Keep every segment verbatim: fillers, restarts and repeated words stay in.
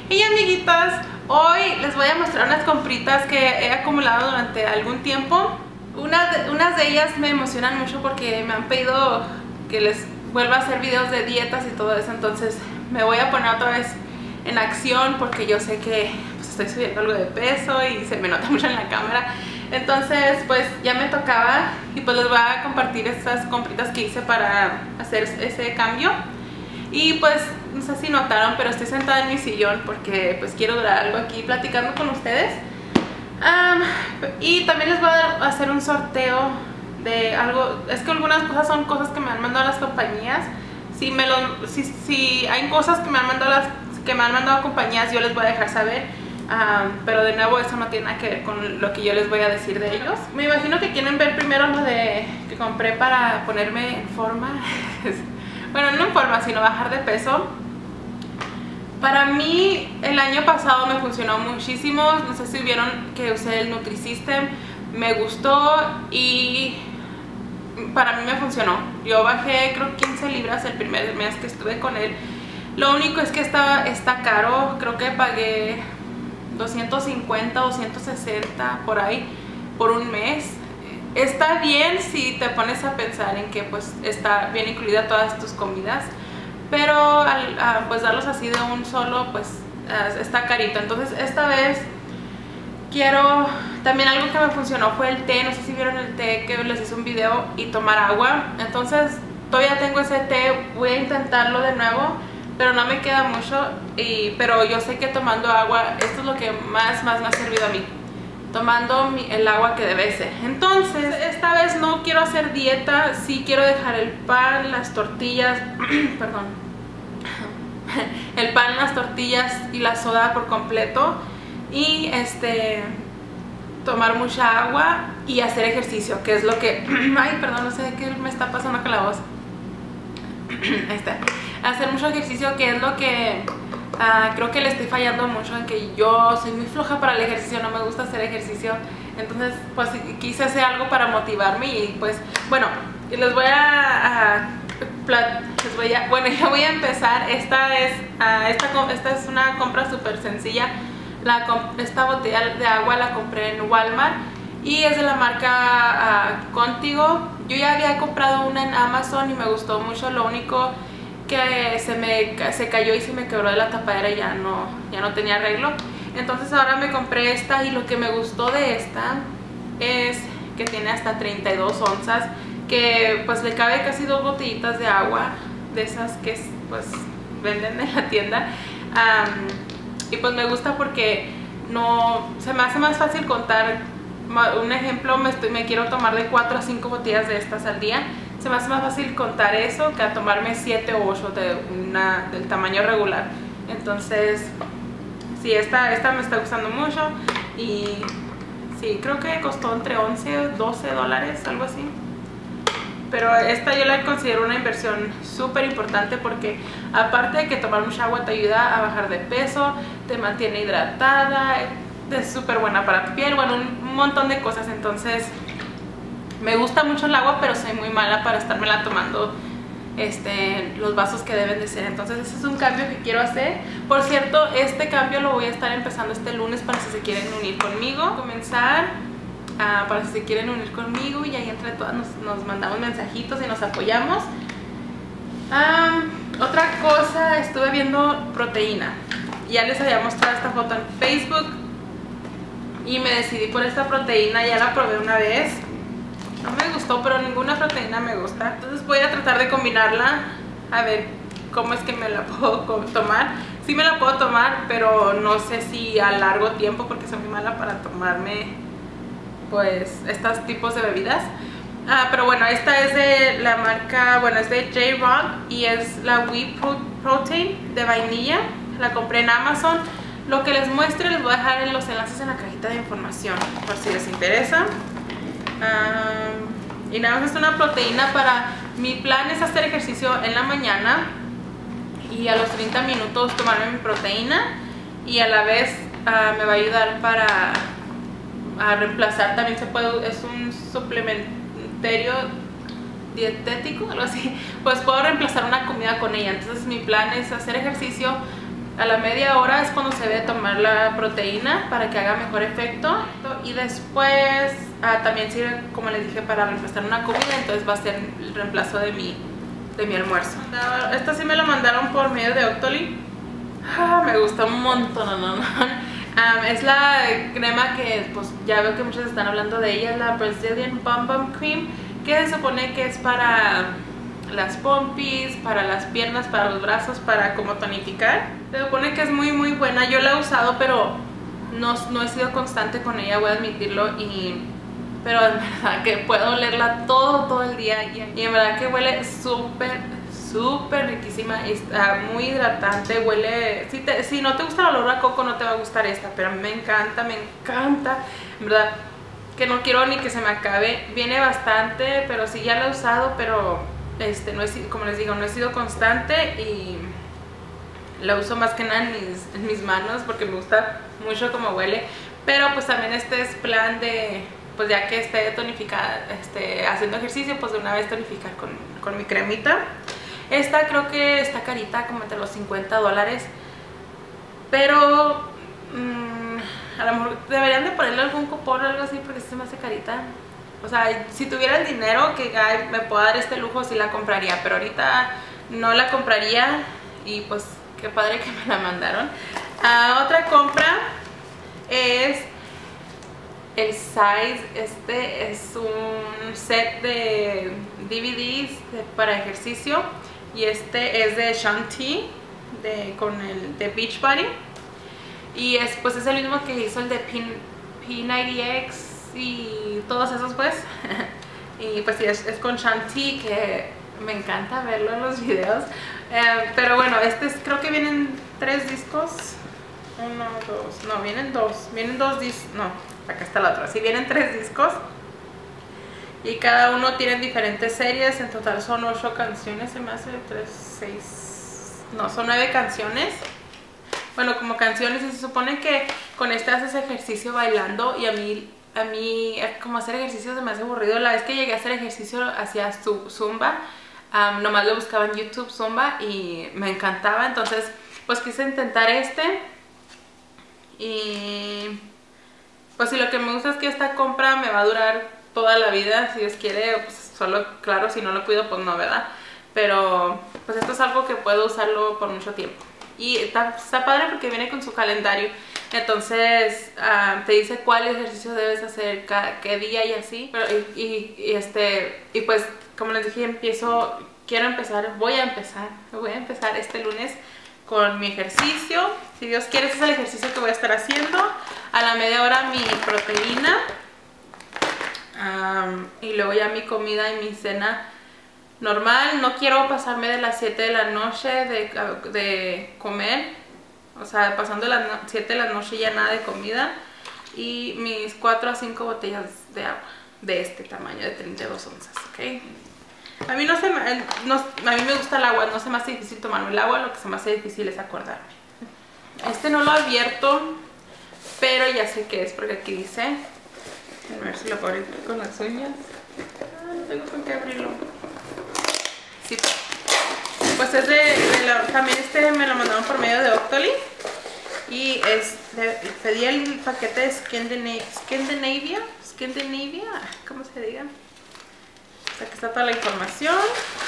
Hey amiguitas, hoy les voy a mostrar unas compritas que he acumulado durante algún tiempo. Una de, unas de ellas me emocionan mucho porque me han pedido que les vuelva a hacer videos de dietas y todo eso. Entonces me voy a poner otra vez en acción porque yo sé que pues, estoy subiendo algo de peso y se me nota mucho en la cámara. Entonces pues ya me tocaba y pues les voy a compartir estas compritas que hice para hacer ese cambio. Y pues no sé si notaron, pero estoy sentada en mi sillón porque pues quiero durar algo aquí platicando con ustedes. Um, y también les voy a hacer un sorteo de algo. Es que algunas cosas son cosas que me han mandado las compañías. Si, me lo, si, si hay cosas que me han mandado las que me han mandado compañías, yo les voy a dejar saber. Um, pero de nuevo eso no tiene nada que ver con lo que yo les voy a decir de ellos. Me imagino que quieren ver primero lo de que compré para ponerme en forma. Bueno, no en forma, sino bajar de peso. Para mí el año pasado me funcionó muchísimo. No sé si vieron que usé el Nutrisystem. Me gustó y para mí me funcionó. Yo bajé creo quince libras el primer mes que estuve con él. Lo único es que está, está caro. Creo que pagué doscientos cincuenta, doscientos sesenta por ahí por un mes. Está bien si te pones a pensar en que pues está bien incluida todas tus comidas, pero al a, pues darlos así de un solo pues uh, está carito. Entonces esta vez quiero, también algo que me funcionó fue el té. No sé si vieron el té que les hice un video, y tomar agua. Entonces todavía tengo ese té, voy a intentarlo de nuevo, pero no me queda mucho, y, pero yo sé que tomando agua, esto es lo que más, más me ha servido a mí. Tomando mi, el agua que debe ser. Entonces esta vez no quiero hacer dieta, sí quiero dejar el pan, las tortillas, perdón, el pan, las tortillas y la soda por completo, y este tomar mucha agua y hacer ejercicio, que es lo que, ay perdón, no sé qué me está pasando con la voz. Ahí está. Hacer mucho ejercicio, que es lo que Uh, creo que le estoy fallando mucho, en que yo soy muy floja para el ejercicio, no me gusta hacer ejercicio. Entonces pues quise hacer algo para motivarme y pues bueno, les voy a, a les voy a, bueno, ya voy a empezar. Esta es, uh, esta, esta es una compra súper sencilla. La, esta botella de agua la compré en Walmart y es de la marca uh, Contigo. Yo ya había comprado una en Amazon y me gustó mucho. Lo único que se me se cayó y se me quebró de la tapadera y ya no, ya no tenía arreglo. Entonces ahora me compré esta, y lo que me gustó de esta es que tiene hasta treinta y dos onzas, que pues le cabe casi dos botellitas de agua de esas que pues venden en la tienda. Um, y pues me gusta porque no se me hace más fácil contar. Un ejemplo, me, estoy, me quiero tomar de cuatro a cinco botellas de estas al día. Se me hace más fácil contar eso que a tomarme siete o ocho de una, del tamaño regular. Entonces sí, esta, esta me está gustando mucho. Y sí, creo que costó entre once o doce dólares, algo así. Pero esta yo la considero una inversión súper importante, porque aparte de que tomar mucha agua te ayuda a bajar de peso, te mantiene hidratada, es súper buena para tu piel, bueno, un, un montón de cosas. Entonces me gusta mucho el agua, pero soy muy mala para estármela tomando este, los vasos que deben de ser. Entonces ese es un cambio que quiero hacer. Por cierto, este cambio lo voy a estar empezando este lunes, para si se quieren unir conmigo. Comenzar uh, para si se quieren unir conmigo, y ahí entre todas nos, nos mandamos mensajitos y nos apoyamos. Um, otra cosa, estuve viendo proteína. Ya les había mostrado esta foto en Facebook y me decidí por esta proteína. Ya la probé una vez, no me gustó, pero ninguna proteína me gusta. Entonces voy a tratar de combinarla, a ver cómo es que me la puedo tomar. Sí me la puedo tomar, pero no sé si a largo tiempo, porque soy muy mala para tomarme pues estos tipos de bebidas. Ah, pero bueno, esta es de la marca, bueno, es de J-Rock y es la Whey Protein de vainilla. La compré en Amazon. Lo que les muestre les voy a dejar en los enlaces en la cajita de información, por si les interesa. Um, y nada más, es una proteína para, mi plan es hacer ejercicio en la mañana y a los treinta minutos tomarme mi proteína, y a la vez uh, me va a ayudar para a reemplazar, también se puede, es un suplementario dietético, algo así, pues puedo reemplazar una comida con ella. Entonces mi plan es hacer ejercicio A la media hora es cuando se debe tomar la proteína para que haga mejor efecto. Y después ah, también sirve, como les dije, para reemplazar una comida. Entonces va a ser el reemplazo de mi, de mi almuerzo. Esta sí me la mandaron por medio de Octoly. Ah, me gusta un montón, no, no, no. Um, es la crema que pues ya veo que muchos están hablando de ella, la Brazilian Bum Bum Cream, que se supone que es para las pompis, para las piernas, para los brazos, para como tonificar. Se supone que es muy muy buena. Yo la he usado, pero no, no he sido constante con ella, voy a admitirlo. Y pero en verdad que puedo olerla todo todo el día, y, y en verdad que huele súper súper riquísima, está muy hidratante, huele, si, te, si no te gusta el olor a coco no te va a gustar esta, pero a mí me encanta, me encanta, en verdad que no quiero ni que se me acabe. Viene bastante, pero sí ya la he usado, pero este, no he, como les digo, no he sido constante y la uso más que nada en mis, en mis manos porque me gusta mucho cómo huele. Pero pues también este es plan de, pues ya que esté tonificada, este, haciendo ejercicio, pues de una vez tonificar con, con mi cremita. Esta creo que está carita, como entre los cincuenta dólares, pero mmm, a lo mejor deberían de ponerle algún cupón o algo así porque sí se me hace carita. O sea, si tuviera el dinero que ay, me pueda dar este lujo, sí la compraría, pero ahorita no la compraría y pues qué padre que me la mandaron. Uh, otra compra es el Size. Este es un set de D V Ds de, para ejercicio. Y este es de Shanti, de, con el de Beachbody. Y es, pues es el mismo que hizo el de P noventa X y todos esos pues. Y pues sí, es, es con Shanti, que me encanta verlo en los videos. Eh, pero bueno, este es, creo que vienen tres discos. Uno, dos, no, vienen dos. Vienen dos discos, no, acá está la otra. Sí, vienen tres discos. Y cada uno tiene diferentes series. En total son ocho canciones, se me hace tres, seis, no, son nueve canciones. Bueno, como canciones, y se supone que con este haces ejercicio bailando. Y a mí, a mí como hacer ejercicio se me hace aburrido. La vez que llegué a hacer ejercicio hacía Zumba. Um, nomás lo buscaba en YouTube, Zumba, y me encantaba. Entonces pues quise intentar este. Y pues si lo que me gusta es que esta compra me va a durar toda la vida, si Dios quiere. Pues solo, claro, si no lo cuido pues no, ¿verdad? Pero pues esto es algo que puedo usarlo por mucho tiempo. Y está, está padre porque viene con su calendario. Entonces uh, te dice cuál ejercicio debes hacer cada, qué día y así. Pero, y, y, y, este, y pues como les dije, empiezo, quiero empezar, voy a empezar, voy a empezar este lunes con mi ejercicio. Si Dios quiere, ese es el ejercicio que voy a estar haciendo. A la media hora mi proteína. Um, y luego ya mi comida y mi cena normal. No quiero pasarme de las siete de la noche de, de comer. O sea, pasando las siete de la noche ya nada de comida. Y mis cuatro a cinco botellas de agua de este tamaño, de treinta y dos onzas, ¿ok? A mí, no se me, no, a mí me gusta el agua, no se me hace difícil tomarme el agua. Lo que se me hace difícil es acordarme. Este no lo he abierto, pero ya sé qué es porque aquí dice. A ver si lo puedo abrir con las uñas. Ah, no tengo con qué abrirlo. Sí, pues es de, de la, también este me lo mandaron por medio de Octoly. Y es de, pedí el paquete de Scandinavia, Scandinavia, Scandinavia, ¿cómo se diga? Aquí está toda la información.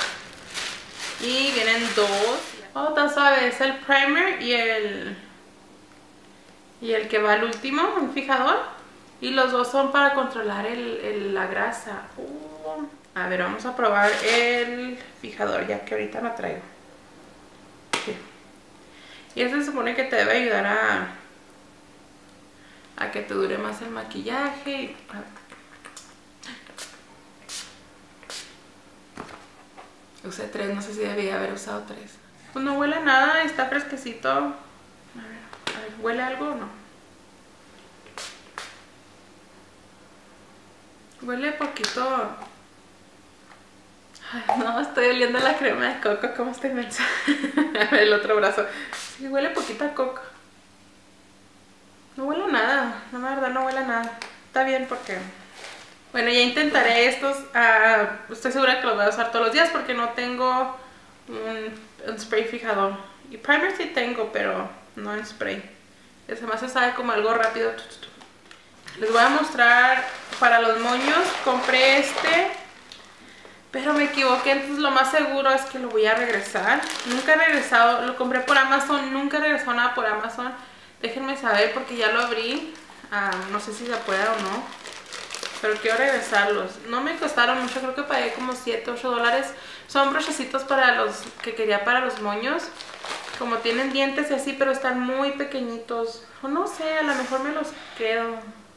Y vienen dos. Oh, tan suave, es el primer y el y el que va al último, un fijador. Y los dos son para controlar el, el, la grasa. Uh, a ver, vamos a probar el fijador, ya que ahorita lo traigo. Sí. Y este se supone que te debe ayudar a, a que te dure más el maquillaje. Y, a ver. Usé tres, no sé si debía haber usado tres. Pues no huele a nada, está fresquecito. A ver, a ver, ¿huele algo o no? Huele poquito. Ay, no, estoy oliendo la crema de coco, ¿cómo estoy mensa? A ver, el otro brazo. Sí, huele poquito a coco. No huele a nada, no, la verdad no huele a nada. Está bien porque... Bueno, ya intentaré estos. Uh, estoy segura que los voy a usar todos los días porque no tengo un, un spray fijador. Y primer sí tengo, pero no en spray. Ese más se sabe como algo rápido. Les voy a mostrar para los moños. Compré este, pero me equivoqué, entonces lo más seguro es que lo voy a regresar. Nunca he regresado, lo compré por Amazon, nunca he regresado nada por Amazon. Déjenme saber porque ya lo abrí. Um, no sé si se puede o no, pero quiero regresarlos. No me costaron mucho, creo que pagué como siete, ocho dólares. Son brochecitos para los que quería para los moños. Como tienen dientes y así, pero están muy pequeñitos. O no sé, a lo mejor me los quedo.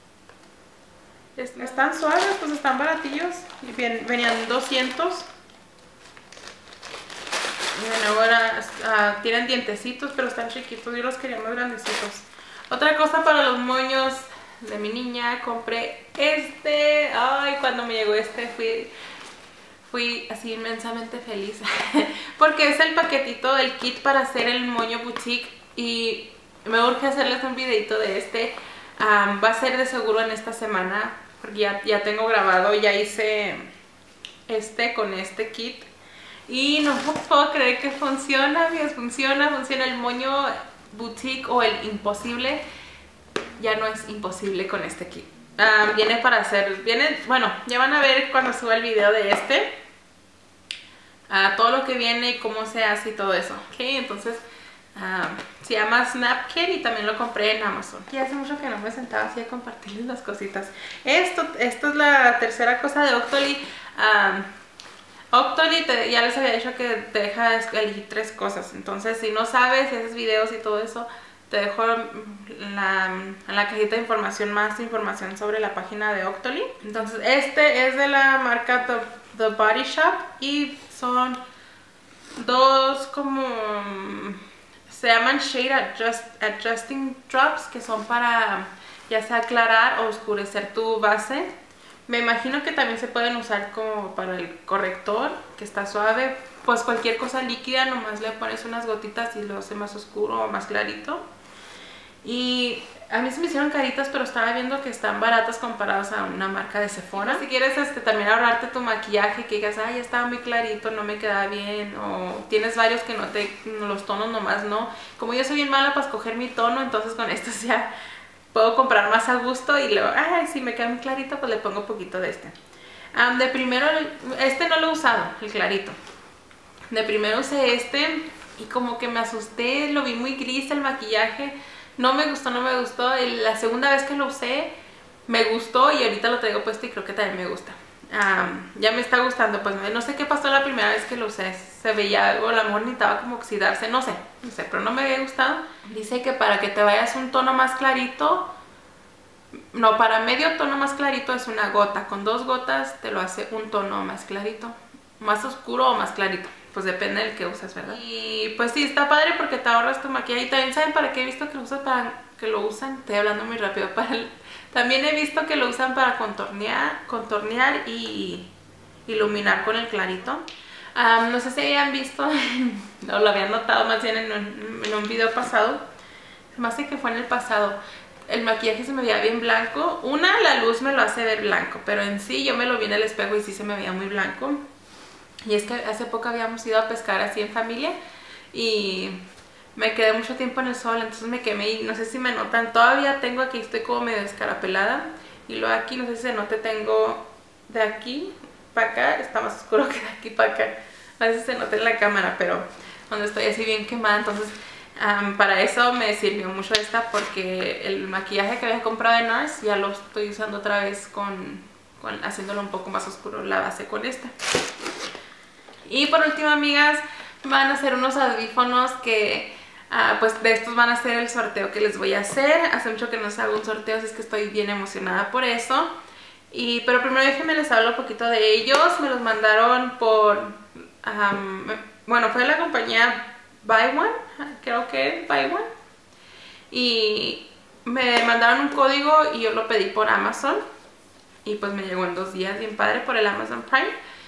Están suaves, pues están baratillos. Y bien, venían doscientos. Y ahora uh, tienen dientecitos, pero están chiquitos. Yo los quería más grandecitos. Otra cosa para los moños de mi niña, compré este. Ay, cuando me llegó este fui, fui así inmensamente feliz. Porque es el paquetito del kit para hacer el moño boutique. Y me urge hacerles un videito de este. Um, va a ser de seguro en esta semana. Porque ya, ya tengo grabado, ya hice este con este kit. Y no puedo creer que funciona, amigos, funciona, funciona el moño boutique o el imposible. Ya no es imposible con este kit. Um, viene para hacer, viene, bueno, ya van a ver cuando suba el video de este. Uh, todo lo que viene y cómo se hace y todo eso. Ok, entonces um, se llama Snap Kit y también lo compré en Amazon. Y hace mucho que no me sentaba así a compartirles las cositas. Esto, esto es la tercera cosa de Octoly. Um, Octoly te, ya les había dicho que te deja elegir tres cosas. Entonces si no sabes, si haces videos y todo eso, te dejo en la, en la cajita de información más información sobre la página de Octoly. Entonces este es de la marca The, The Body Shop y son dos como... se llaman Shade Adjust, Adjusting Drops, que son para ya sea aclarar o oscurecer tu base. Me imagino que también se pueden usar como para el corrector, que está suave. Pues cualquier cosa líquida, nomás le pones unas gotitas y lo hace más oscuro o más clarito. Y a mí se me hicieron caritas, pero estaba viendo que están baratas comparadas a una marca de Sephora. Si quieres este, también ahorrarte tu maquillaje, que digas, ay, estaba muy clarito, no me queda bien. O tienes varios que no te, los tonos nomás no. Como yo soy bien mala para escoger mi tono, entonces con estos ya puedo comprar más a gusto y luego, ay, si me queda muy clarito, pues le pongo un poquito de este. Um, de primero, este no lo he usado, el clarito. De primero usé este y como que me asusté, lo vi muy gris el maquillaje. No me gustó, no me gustó. Y la segunda vez que lo usé, me gustó y ahorita lo traigo puesto y creo que también me gusta. Um, ya me está gustando, pues no sé qué pasó la primera vez que lo usé. Se veía algo, el amor necesitaba como oxidarse, no sé, no sé, pero no me había gustado. Dice que para que te vayas un tono más clarito, no, para medio tono más clarito es una gota. Con dos gotas te lo hace un tono más clarito, más oscuro o más clarito. Pues depende del que usas, ¿verdad? Y pues sí, está padre porque te ahorras tu maquillaje. Y también, ¿saben para qué he visto que lo usan? Para que lo usan, estoy hablando muy rápido, para el, también he visto que lo usan para contornear, contornear y iluminar con el clarito. Um, no sé si habían visto, o lo habían notado más bien en un, en un video pasado. Se me hace que fue en el pasado. El maquillaje se me veía bien blanco. Una, la luz me lo hace ver blanco, pero en sí yo me lo vi en el espejo y sí se me veía muy blanco. Y es que hace poco habíamos ido a pescar así en familia y me quedé mucho tiempo en el sol, entonces me quemé y no sé si me notan. Todavía tengo aquí, estoy como medio descarapelada y luego aquí, no sé si se note, tengo de aquí para acá, está más oscuro que de aquí para acá. A veces se nota en la cámara, pero donde estoy así bien quemada, entonces um, para eso me sirvió mucho esta porque el maquillaje que había comprado en NARS ya lo estoy usando otra vez con, con haciéndolo un poco más oscuro la base con esta. Y por último, amigas, van a ser unos audífonos que, uh, pues de estos van a ser el sorteo que les voy a hacer. Hace mucho que no se hago un sorteo, así es que estoy bien emocionada por eso. Y, pero primero déjenme les hablo un poquito de ellos. Me los mandaron por, um, bueno, fue la compañía Buy One, creo que es Buy One. Y me mandaron un código y yo lo pedí por Amazon. Y pues me llegó en dos días, bien padre, por el Amazon Prime.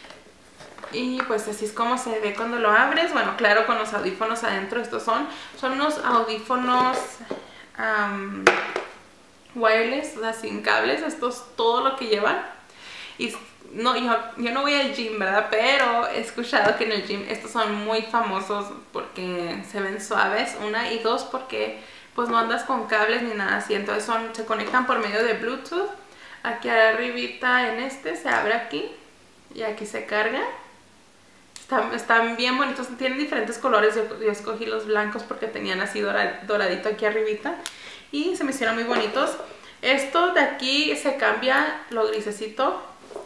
Y pues así es como se ve cuando lo abres. Bueno, claro, con los audífonos adentro. Estos son, son unos audífonos um, wireless, o sea, sin cables. Esto es todo lo que llevan. Y no, yo, yo no voy al gym, ¿verdad? Pero he escuchado que en el gym estos son muy famosos porque se ven suaves, una, y dos, porque pues no andas con cables ni nada así, entonces son, se conectan por medio de Bluetooth. Aquí arribita en este se abre aquí y aquí se carga. Están, están bien bonitos, tienen diferentes colores, yo, yo escogí los blancos porque tenían así doradito aquí arribita y se me hicieron muy bonitos. Esto de aquí se cambia lo grisecito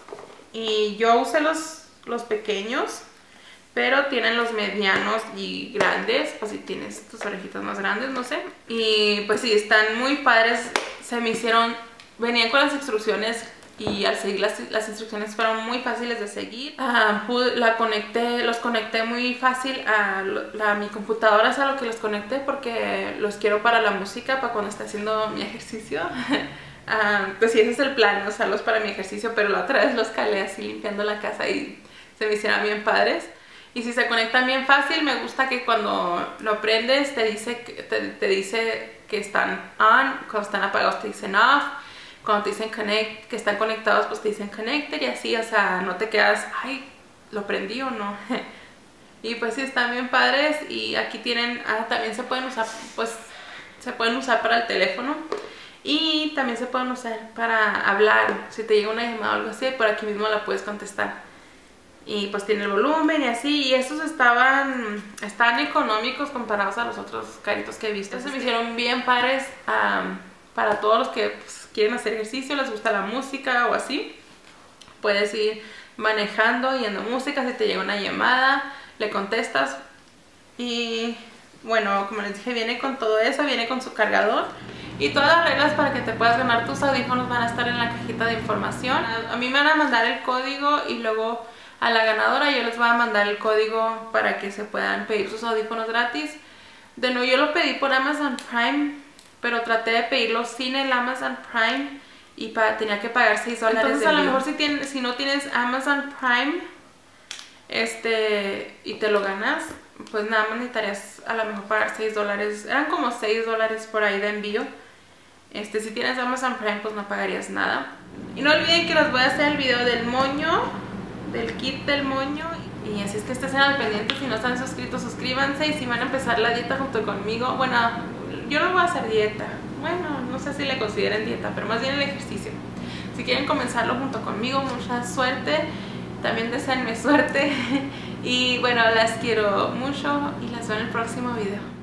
y yo usé los, los pequeños, pero tienen los medianos y grandes, pues si tienes tus orejitas más grandes, no sé. Y pues sí, están muy padres, se me hicieron, venían con las instrucciones y al seguir las, las instrucciones fueron muy fáciles de seguir. Uh, pude, la conecté, los conecté muy fácil a, la, a mi computadora, es a lo que los conecté porque los quiero para la música, para cuando esté haciendo mi ejercicio. uh, pues sí, ese es el plan, usarlos para mi ejercicio, pero la otra vez los calé así limpiando la casa y se me hicieron bien padres. Y si se conectan bien fácil, me gusta que cuando lo prendes te dice, te, te dice que están on, cuando están apagados te dicen off. Cuando te dicen connect, que están conectados, pues te dicen connected y así, o sea, no te quedas, ay, ¿lo prendí o no? Y pues sí, están bien padres y aquí tienen, ah, también se pueden usar, pues, se pueden usar para el teléfono y también se pueden usar para hablar. Si te llega una llamada o algo así, por aquí mismo la puedes contestar. Y pues tiene el volumen y así, y estos estaban, estaban económicos comparados a los otros caritos que he visto. Entonces se me hicieron bien padres um, para todos los que pues, quieren hacer ejercicio, les gusta la música o así. Puedes ir manejando, yendo música, si te llega una llamada, le contestas. Y bueno, como les dije, viene con todo eso, viene con su cargador. Y todas las reglas para que te puedas ganar tus audífonos van a estar en la cajita de información. A mí me van a mandar el código y luego a la ganadora yo les voy a mandar el código para que se puedan pedir sus audífonos gratis. De nuevo, yo lo pedí por Amazon Prime, pero traté de pedirlo sin el Amazon Prime y pa tenía que pagar seis dólares. Entonces a lo mejor si, tienes, si no tienes Amazon Prime este, y te lo ganas, pues nada más necesitarías a lo mejor pagar seis dólares. Eran como seis dólares por ahí de envío. Este, si tienes Amazon Prime pues no pagarías nada. Y no olviden que les voy a hacer el video del moño, del kit del moño. Y así es que estén al pendiente. Si no están suscritos, suscríbanse. Y si van a empezar la dieta junto conmigo, bueno, yo no voy a hacer dieta, bueno, no sé si le consideren dieta, pero más bien el ejercicio. Si quieren comenzarlo junto conmigo, mucha suerte, también deseenme suerte. Y bueno, las quiero mucho y las veo en el próximo video.